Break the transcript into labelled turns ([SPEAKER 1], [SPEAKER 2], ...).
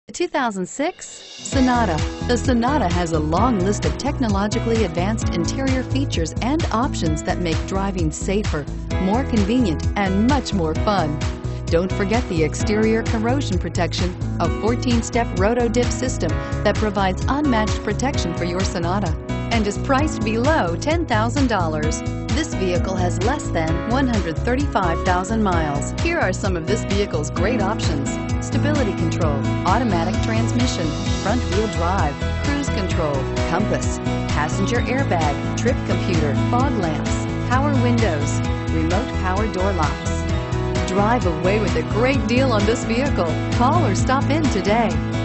[SPEAKER 1] 2006 Sonata. The Sonata has a long list of technologically advanced interior features and options that make driving safer, more convenient, and much more fun. Don't forget the exterior corrosion protection, a 14-step roto-dip system that provides unmatched protection for your Sonata and is priced below $10,000. This vehicle has less than 135,000 miles. Here are some of this vehicle's great options: stability control, automatic transmission, front wheel drive, cruise control, compass, passenger airbag, trip computer, fog lamps, power windows, remote power door locks. Drive away with a great deal on this vehicle. Call or stop in today.